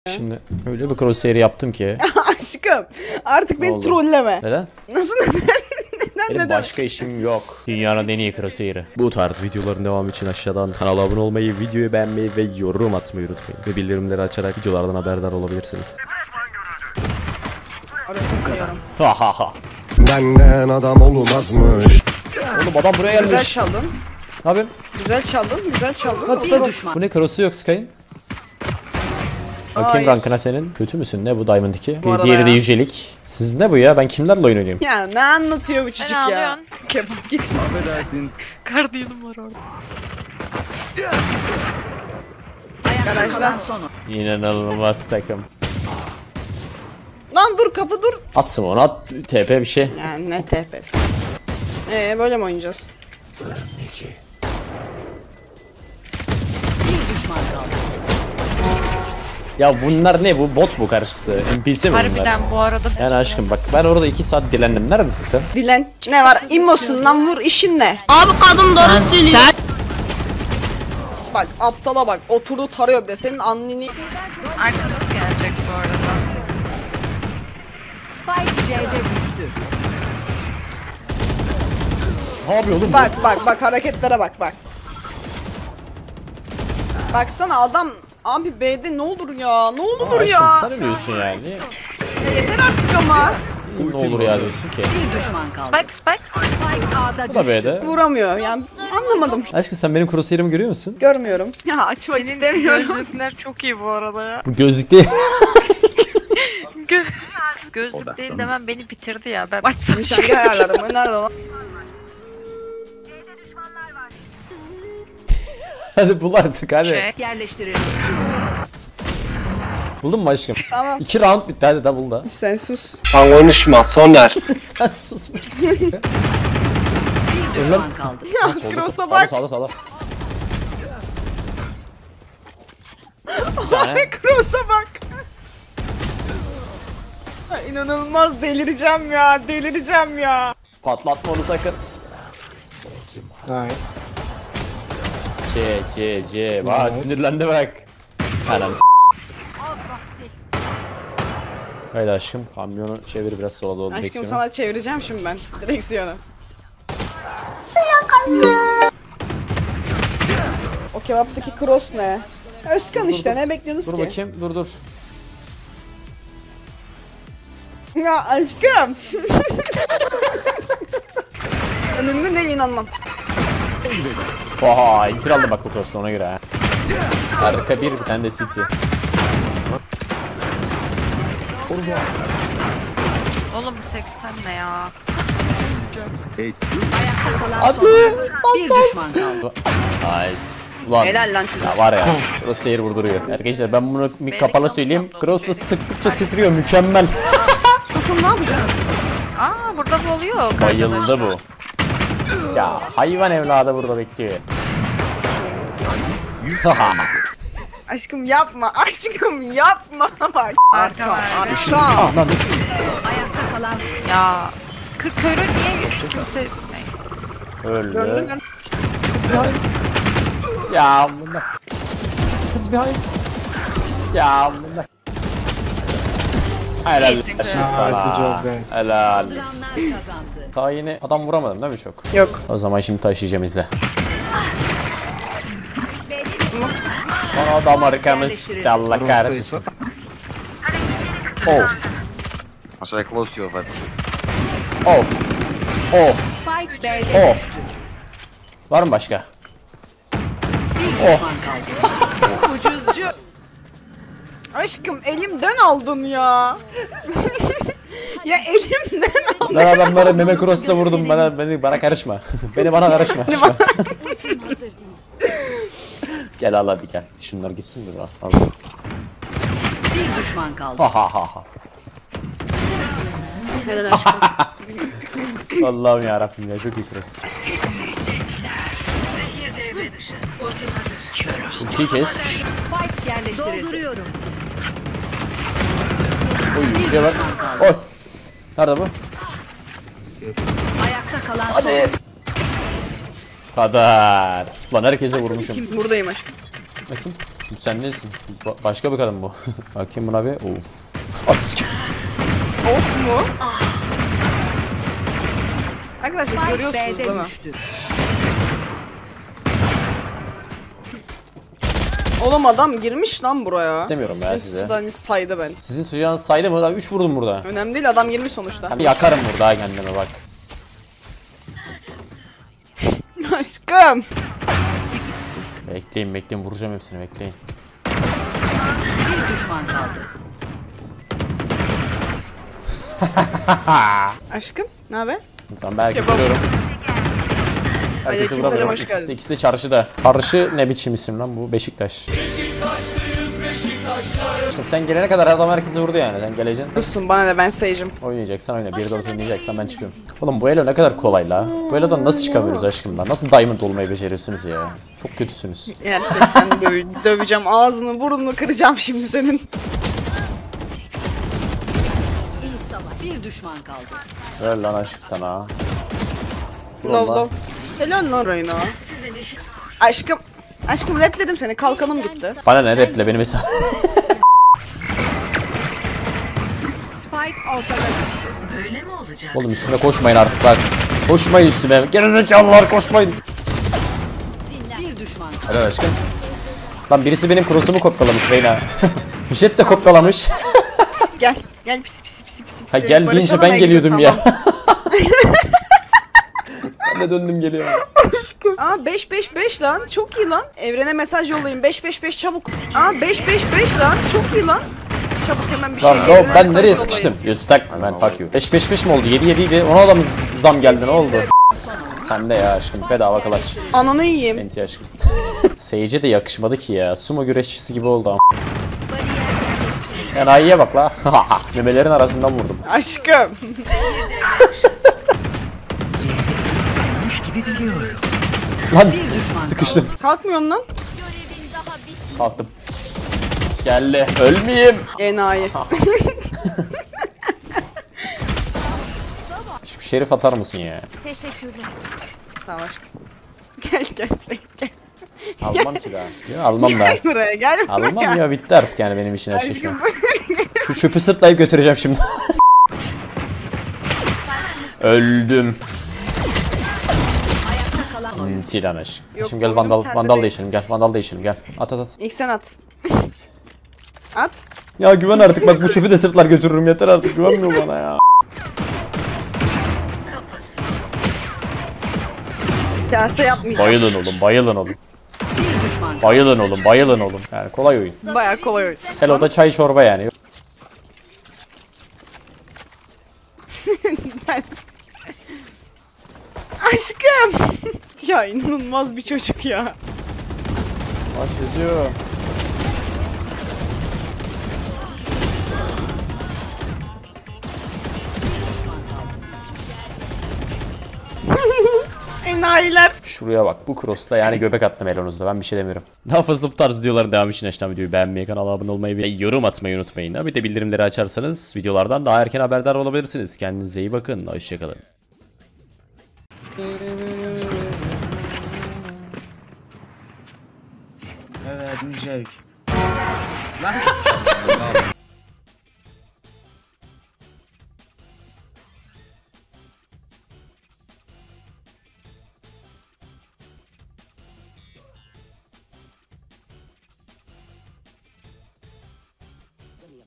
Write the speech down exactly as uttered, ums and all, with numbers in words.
Şimdi öyle bir crosshair yaptım ki. Aşkım artık beni oldu? trolleme. Neden? Nasıl neden? Neden Benim neden? başka işim yok. Dünyanın en iyi crosshair'i. Bu tarz videoların devamı için aşağıdan kanala abone olmayı, videoyu beğenmeyi ve yorum atmayı unutmayın. Ve bildirimleri açarak videolardan haberdar olabilirsiniz. Ha ha ha. Benden adam olmazmış. Oğlum adam buraya gelmiş. Güzel çaldın. Ne yapıyorsun? Güzel çaldın. Güzel çaldın. Hadi bak. Bu ne cross'u yok Sky'ın? Bakayım Hayır. rankına senin. Kötü müsün? Ne bu Diamond iki? Bu arada Diğeri de ya. yücelik. Siz ne bu ya? Ben kimlerle oyun oynuyorum? Ya ne anlatıyor bu çocuk Ben ya? ağlıyorsun. Kebap git. Affedersin. Gardiyanım var orada. Garajda. İnanılmaz takım. Lan dur kapı dur. Atsın onu at. T P bir şey. Yani ne T P'si. Eee böyle mi oynayacağız? Ya bunlar ne? Bu bot bu karşısı. N P C mi bunlar? Harbiden bu arada. Yani aşkım bak ben orada iki saat dilendim. Neredesin sen? Dilen. Ne var? İmmosundan vur işin ne? Abi kadın doğru söylüyor. Bak aptala bak. Oturdu tarıyor bir de senin anneni. Arkanız gelecek bu arada. Spike C'de düştü. Ne yapıyor oğlum? Bak bak bak hareketlere bak bak. Baksana adam abi B'de ne olur ya ne olur Aşkım ya. sen diyorsun yani. Ya yeter artık ama. Ne olur ya diyorsun ki. Bir düşman kaldı. Spike spike. Spike A'da Bu da düştü. B'de. Vuramıyor yani anlamadım. Aşkım sen benim crosshair'ımı görüyor musun? Görmüyorum. Ya açmak Senin istemiyorum. gözlükler çok iyi bu arada ya. Bu gözlük değil. Gö Gözlük değil demem beni bitirdi ya. Ben açsam Nişancı çıkar. ayarlarım. Nerede lan? Hadi bul artık hadi. Şey. Yerleştirildi. Buldun mu aşkım? Tamam. İki round bitti hadi de bul da. Sen sus. Sen konuşma Soner. Sen sus. Bir düşman kaldı. Ya Solda, Cross'a solda, bak. sağda sağda. Bir tane. Cross'a bak. Ya İnanılmaz delireceğim ya. Delireceğim ya. Patlatma onu sakın. Nice. C C C. Vay sinirlendi bak. Anam s***. Haydi aşkım kamyonu çevir biraz sola doğru Aşkım direksiyonu. sana çevireceğim şimdi ben direksiyonu. O kebaptaki cross ne? Özkan işte ne bekliyorsunuz Dur ki? bakayım dur dur. Ya aşkım. Önümde ne inanmam. Oha intir aldı bak bu cross'ta ona göre ha. Arka bir bir tane de city. Oğlum seksen ne ya? Ayakta kalan son. Bir düşman kaldı. Nice. Ulan Helal lan. ya var ya crosshair vurduruyor. Arkadaşlar ben bunu bir Beni kapalı kapsam söyleyeyim. da Cross'ta okey. sıktıkça titriyor mükemmel. Susun ne yapacaksın? Aa burada bu oluyor. Bayıldı bu. Ya hayvan evladı burada bekliyor. Aşkım yapma. Aşkım yapma. Bak. Arka var. Arka. Ah lan nasıl? Ayakta kalan Ya. Kı körü niye kimse... Öldü. Gördün mü? Ya bunda. Kız bir hayır. Ya bunda. Helal İyisin kız. olsun Good sana. job, guys. Helal. kaldıranlar kazandı. Daha yeni adam vuramadım değil mi çok? Yok. O zaman şimdi taşıyacağım izle. Son adam arkamız. Allah kahretsin. Oh. Should I close to you, but Oh. Oh. Spike B'de Oh. düştü. Var mı başka? Bir düşman kaldı. Ucuzcu. Aşkım elimden aldın ya. Ya elimden aldın. Ben adamları meme cross'la vurdum. Bana beni bana karışma. Beni bana karışma. Gel al hadi gel. Şunlar gitsin bir rahat. Al. Bir düşman kaldı. Ha ha ha ha. Helal aşkım. Allah'ım ya Rabbim ya çok iyi cross. İki kez. Spike yerleştirildi. Oy şuraya bak. Oy. Nerede bu? Ayakta kalan son. Kadar. Lan herkese vurmuşum. Buradayım aşkım. Bakayım. Bu sen nesin? Ba- başka bir kadın bu. Bakayım buna bir. Of. Atısk. Of mu? Arkadaşlar Spike görüyorsunuz değil B'de mi? düştü. Oğlum adam girmiş lan buraya. Demiyorum ya Sizin size. tutudanız saydı ben. Sizin tutacağınız saydı mı? üç vurdum burada. Önemli değil, adam girmiş sonuçta. Hani yakarım burada ha kendime bak. Aşkım. Bekleyin bekleyin vuracağım hepsini bekleyin. Bir düşman kaldı. Aşkım ne haber? İnsan belki Kebap. vuruyorum. Herkesi Aleykümselam, vuramıyorum. hoş İkisi de, geldin. ikisi de çarşıda. Çarşı ne biçim isim lan bu? Beşiktaş. Aşkım sen gelene kadar adam herkesi vurdu yani. Sen geleceksin. Dursun bana ne, ben sayacağım. Oynayacaksan oyna. Bir dört oynayacaksan ben çıkıyorum. Oğlum bu elo ne kadar kolay la. Bu elodan nasıl çıkamıyoruz aşkım lan? Nasıl diamond olmayı beceriyorsunuz ya? Çok kötüsünüz. Gerçekten döv- döveceğim, ağzını burnunu kıracağım şimdi senin. Bir düşman kaldı. Ver lan aşkım sana. Lov lov. Helal lan Reyna. Aşkım. Aşkım repledim seni, kalkanım gitti. Bana ne reple benim hesabım. Spike ortada düştü. Oğlum üstüme koşmayın artık bak. Koşmayın üstüme. Gerizekalılar koşmayın. Bir düşman kaldı. Helal aşkım. Lan birisi benim cross'umu kopyalamış Reyna. Jet de kopyalamış. Gel. Gel pisi pisi pisi pisi. Ha gel deyince Barışalım ben Egzit, geliyordum ya. tamam. Ben de döndüm geliyorum. Aa beş beş beş lan. Çok iyi lan. Evrene mesaj yollayın. beş beş beş çabuk. Aa beş beş beş lan. Çok iyi lan. Çabuk hemen bir şey. Lan evrene yok ben mesaj nereye yollayın. sıkıştım? You stuck man fuck you. beş beş beş mi oldu? yedi yedi idi. Ona da mı zam geldi ne oldu? Sen de ya aşkım bedava kalaç. Ananı yiyeyim. Enti aşkım. Sage'e de yakışmadı ki ya. Sumo güreşçisi gibi oldu ama. Yani ayıya bak la. Memelerin arasından vurdum. Aşkım. Lan sıkıştım. Kalkmıyorum lan. Kalktım. Geldi. Ölmeyeyim. Enayi. Şimdi şerif atar mısın ya? Teşekkürler. Sağ ol aşkım. Gel gel gel. Almam ki daha. Ya, almam daha. Gel buraya gel buraya. Almam ya bitti artık yani benim için her şey şu an. Aşkım. Şu çöpü sırtlayıp götüreceğim şimdi. Öldüm. Hmm, Silah aşk. Yok, Şimdi gel oyunum vandal perde vandal değil. değişelim gel vandal değişelim gel. At at at. İlk sen at. At. Ya güven artık bak bu çöpü de sırtlar götürürüm yeter artık güvenmiyor bana ya. Kase yapmayacağım. Bayılın oğlum bayılın oğlum. Bir düşman kaldı. Bayılın oğlum bayılın oğlum. Yani kolay oyun. Baya kolay oyun. Hele o da çay çorba yani. Aşkım. Ya inanılmaz bir çocuk ya. Bak yazıyor. Enayiler. Şuraya bak bu cross'la yani göbek attım elonuzda ben bir şey demiyorum. Daha fazla bu tarz videoların devamı için aşağıdan videoyu beğenmeyi, kanala abone olmayı ve yorum atmayı unutmayın. Bir de bildirimleri açarsanız videolardan daha erken haberdar olabilirsiniz. Kendinize iyi bakın. Hoşçakalın. Evet, bir zevk. Lan.